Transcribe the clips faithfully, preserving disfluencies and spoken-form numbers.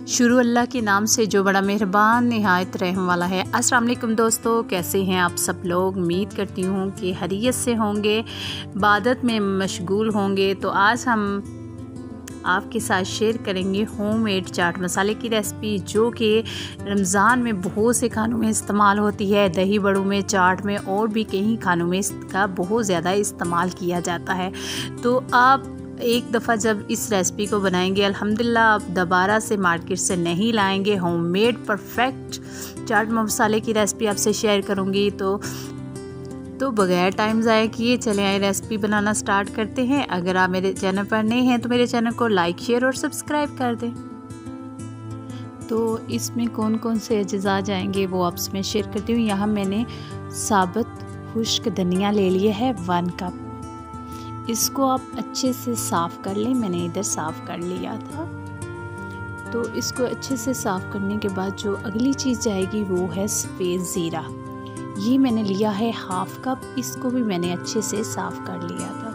शुरू अल्लाह के नाम से जो बड़ा मेहरबान निहायत रहम वाला है। अस्सलाम वालेकुम दोस्तों, कैसे हैं आप सब लोग। उम्मीद करती हूँ कि खैरियत से होंगे, इबादत में मशगूल होंगे। तो आज हम आपके साथ शेयर करेंगे होममेड चाट मसाले की रेसिपी, जो कि रमज़ान में बहुत से खानों में इस्तेमाल होती है। दही बड़ों में, चाट में और भी कई खानों में इसका बहुत ज़्यादा इस्तेमाल किया जाता है। तो आप एक दफ़ा जब इस रेसिपी को बनाएंगे, अल्हम्दुलिल्लाह आप दोबारा से मार्केट से नहीं लाएंगे। होममेड परफेक्ट चाट मसाले की रेसिपी आपसे शेयर करूँगी। तो तो बगैर टाइम ज़ाया किए चले आए रेसिपी बनाना स्टार्ट करते हैं। अगर आप मेरे चैनल पर नए हैं तो मेरे चैनल को लाइक, शेयर और सब्सक्राइब कर दें। तो इसमें कौन कौन से अज्जा जाएंगे वो आपसे मैं शेयर करती हूँ। यहाँ मैंने साबुत खुश्क धनिया ले लिया है वन कप। इसको आप अच्छे से साफ़ कर लें। मैंने इधर साफ़ कर लिया था। तो इसको अच्छे से साफ़ करने के बाद जो अगली चीज़ जाएगी वो है सफ़ेद ज़ीरा। ये मैंने लिया है हाफ कप। इसको भी मैंने अच्छे से साफ़ कर लिया था।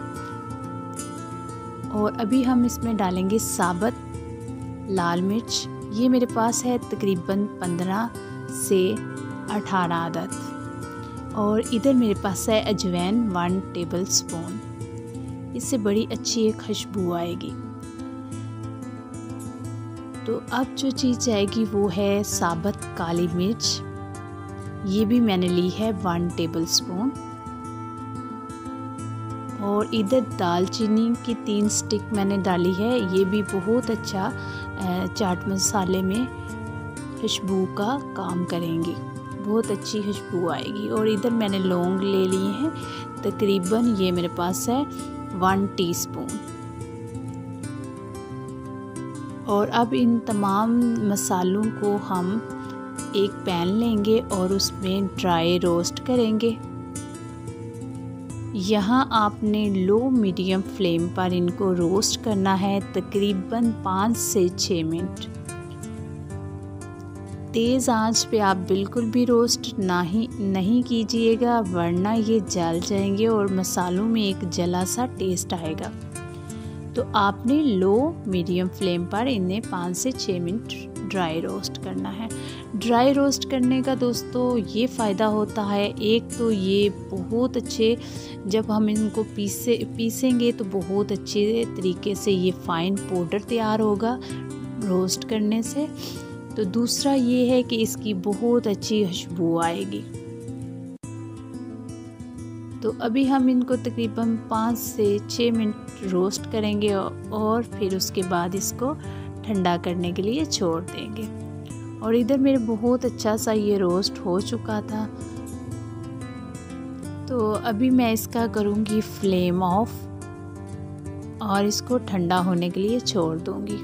और अभी हम इसमें डालेंगे साबुत लाल मिर्च। ये मेरे पास है तकरीबन पंद्रह से अठारह अदद। और इधर मेरे पास है अजवाइन वन टेबल स्पून। इससे बड़ी अच्छी एक खुशबू आएगी। तो अब जो चीज़ जाएगी वो है साबुत काली मिर्च। ये भी मैंने ली है वन टेबल स्पून। और इधर दालचीनी की तीन स्टिक मैंने डाली है। ये भी बहुत अच्छा चाट मसाले में खुशबू का काम करेंगी, बहुत अच्छी खुशबू आएगी। और इधर मैंने लौंग ले लिए हैं तकरीबन, ये मेरे पास है वन टीस्पून। और अब इन तमाम मसालों को हम एक पैन लेंगे और उसमें ड्राई रोस्ट करेंगे। यहाँ आपने लो मीडियम फ्लेम पर इनको रोस्ट करना है तकरीबन पाँच से छः मिनट। तेज़ आंच पे आप बिल्कुल भी रोस्ट नहीं नहीं कीजिएगा, वरना ये जल जाएंगे और मसालों में एक जला सा टेस्ट आएगा। तो आपने लो मीडियम फ्लेम पर इन्हें पाँच से छः मिनट ड्राई रोस्ट करना है। ड्राई रोस्ट करने का दोस्तों ये फ़ायदा होता है, एक तो ये बहुत अच्छे, जब हम इनको पीसे पीसेंगे तो बहुत अच्छे तरीके से ये फ़ाइन पाउडर तैयार होगा रोस्ट करने से। तो दूसरा ये है कि इसकी बहुत अच्छी खुशबू आएगी। तो अभी हम इनको तकरीबन पाँच से छः मिनट रोस्ट करेंगे और फिर उसके बाद इसको ठंडा करने के लिए छोड़ देंगे। और इधर मेरे बहुत अच्छा सा ये रोस्ट हो चुका था। तो अभी मैं इसका करूँगी फ्लेम ऑफ और इसको ठंडा होने के लिए छोड़ दूँगी।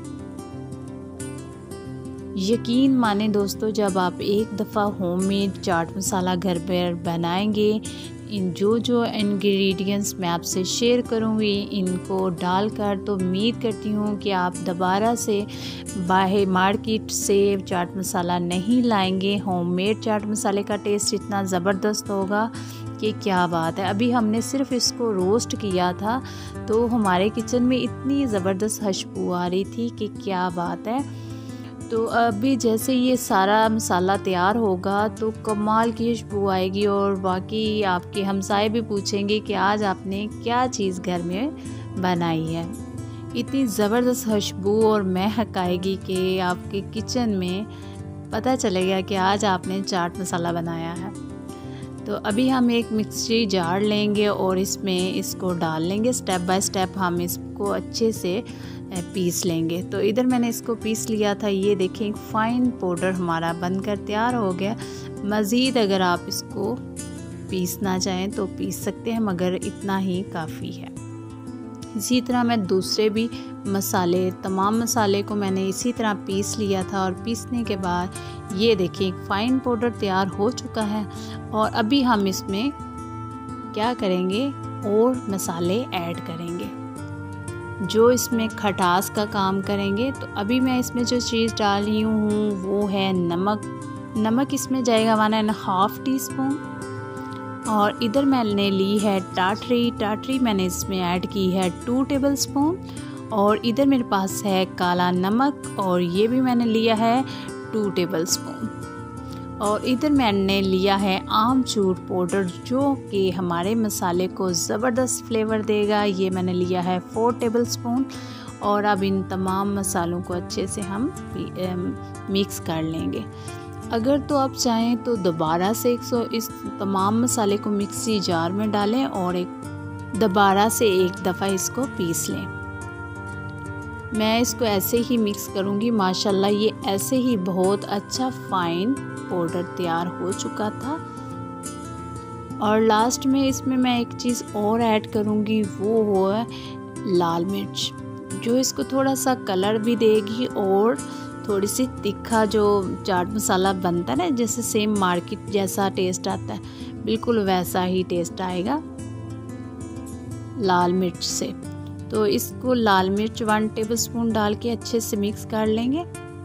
यकीन माने दोस्तों, जब आप एक दफ़ा होममेड चाट मसाला घर पर बनाएंगे, इन जो जो इंग्रेडिएंट्स मैं आपसे शेयर करूँगी इनको डालकर, तो उम्मीद करती हूँ कि आप दोबारा से बाहर मार्केट से चाट मसाला नहीं लाएंगे। होममेड चाट मसाले का टेस्ट इतना ज़बरदस्त होगा कि क्या बात है। अभी हमने सिर्फ इसको रोस्ट किया था तो हमारे किचन में इतनी ज़बरदस्त खुशबू आ रही थी कि क्या बात है। तो अभी जैसे ये सारा मसाला तैयार होगा तो कमाल की खुशबू आएगी और बाकी आपके हमसाए भी पूछेंगे कि आज आपने क्या चीज़ घर में बनाई है। इतनी ज़बरदस्त खुशबू और महक आएगी कि आपके किचन में पता चलेगा कि आज आपने चाट मसाला बनाया है। तो अभी हम एक मिक्सी जार लेंगे और इसमें इसको डाल लेंगे। स्टेप बाय स्टेप हम इसको अच्छे से पीस लेंगे। तो इधर मैंने इसको पीस लिया था। ये देखें फ़ाइन पाउडर हमारा बनकर तैयार हो गया। मज़ीद अगर आप इसको पीसना चाहें तो पीस सकते हैं, मगर इतना ही काफ़ी है। इसी तरह मैं दूसरे भी मसाले, तमाम मसाले को मैंने इसी तरह पीस लिया था। और पीसने के बाद ये देखिए फ़ाइन पाउडर तैयार हो चुका है। और अभी हम इसमें क्या करेंगे, और मसाले ऐड करेंगे जो इसमें खटास का काम करेंगे। तो अभी मैं इसमें जो चीज़ डाल रही हूँ वो है नमक। नमक इसमें जाएगा one and half teaspoon. और इधर मैंने ली है टाटरी। टाटरी मैंने इसमें ऐड की है टू टेबल स्पून। और इधर मेरे पास है काला नमक और ये भी मैंने लिया है टू टेबल स्पून। और इधर मैंने लिया है आमचूर पाउडर जो कि हमारे मसाले को ज़बरदस्त फ्लेवर देगा। ये मैंने लिया है फोर टेबल स्पून। और अब इन तमाम मसालों को अच्छे से हम मिक्स कर लेंगे। अगर तो आप चाहें तो दोबारा से एक सौ इस तमाम मसाले को मिक्सी जार में डालें और एक दोबारा से एक दफ़ा इसको पीस लें। मैं इसको ऐसे ही मिक्स करूँगी। माशाल्लाह ये ऐसे ही बहुत अच्छा फाइन पाउडर तैयार हो चुका था। और लास्ट में इसमें मैं एक चीज़ और ऐड करूँगी, वो हो लाल मिर्च, जो इसको थोड़ा सा कलर भी देगी और थोड़ी सी तीखा जो चाट मसाला बनता है ना, जैसे सेम मार्केट जैसा टेस्ट आता है, बिल्कुल वैसा ही टेस्ट आएगा लाल मिर्च से। तो इसको लाल मिर्च वन टेबलस्पून डाल के अच्छे से मिक्स कर लेंगे।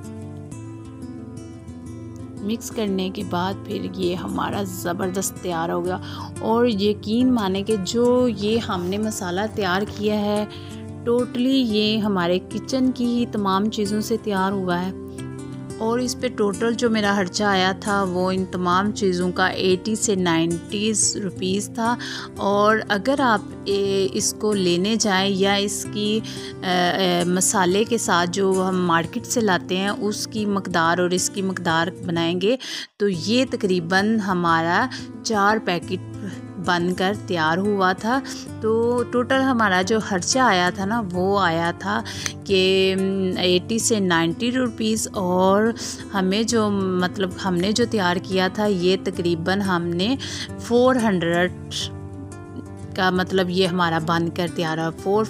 मिक्स करने के बाद फिर ये हमारा ज़बरदस्त तैयार हो गया। और यकीन माने कि जो ये हमने मसाला तैयार किया है टोटली ये हमारे किचन की ही तमाम चीज़ों से तैयार हुआ है। और इस पे टोटल जो मेरा खर्चा आया था वो इन तमाम चीज़ों का अस्सी से नब्बे रुपीस था। और अगर आप ए, इसको लेने जाएं या इसकी आ, आ, मसाले के साथ जो हम मार्केट से लाते हैं उसकी मकदार और इसकी मकदार बनाएंगे तो ये तकरीबन हमारा चार पैकेट बनकर तैयार हुआ था। तो टोटल हमारा जो खर्चा आया था ना वो आया था कि अस्सी से नब्बे रुपीस। और हमें जो मतलब हमने जो तैयार किया था ये तकरीबन हमने चार सौ का मतलब ये हमारा बनकर तैयार है। फोर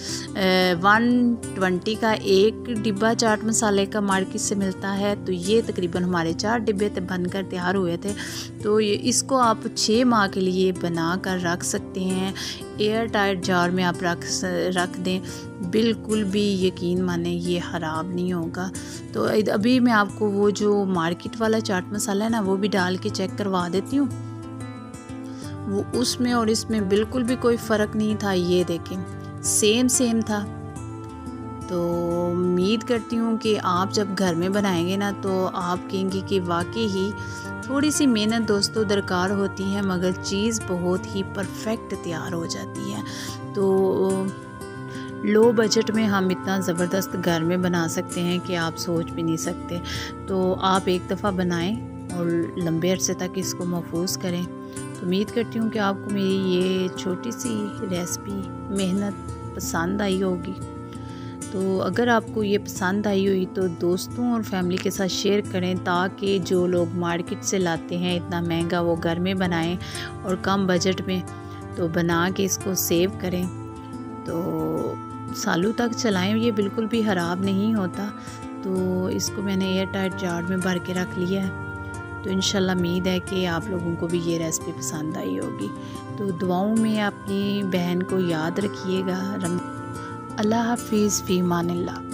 वन ट्वेंटी का एक डिब्बा चाट मसाले का मार्केट से मिलता है, तो ये तकरीबन हमारे चार डिब्बे बनकर तैयार हुए थे। तो ये इसको आप छः माह के लिए बना कर रख सकते हैं। एयर टाइट जार में आप रख रख दें, बिल्कुल भी यकीन माने ये ख़राब नहीं होगा। तो अभी मैं आपको वो जो मार्केट वाला चाट मसाला है ना वो भी डाल के चेक करवा देती हूँ। वो उसमें और इसमें बिल्कुल भी कोई फ़र्क नहीं था। ये देखें सेम सेम था। तो उम्मीद करती हूँ कि आप जब घर में बनाएंगे ना तो आप कहेंगे कि वाकई ही थोड़ी सी मेहनत दोस्तों दरकार होती है मगर चीज़ बहुत ही परफेक्ट तैयार हो जाती है। तो लो बजट में हम इतना ज़बरदस्त घर में बना सकते हैं कि आप सोच भी नहीं सकते। तो आप एक दफ़ा बनाएं और लंबे अरसे तक इसको महफूज करें। तो उम्मीद करती हूँ कि आपको मेरी ये छोटी सी रेसिपी मेहनत पसंद आई होगी। तो अगर आपको ये पसंद आई हुई तो दोस्तों और फैमिली के साथ शेयर करें ताकि जो लोग मार्केट से लाते हैं इतना महंगा वो घर में बनाएं और कम बजट में तो बना के इसको सेव करें। तो सालों तक चलाएं, ये बिल्कुल भी ख़राब नहीं होता। तो इसको मैंने एयर टाइट जार में भर के रख लिया है। तो इंशाल्लाह उम्मीद है कि आप लोगों को भी ये रेसिपी पसंद आई होगी। तो दुआओं में अपनी बहन को याद रखिएगा। अल्लाह हाफिज़, फ़ी अमानिल्लाह।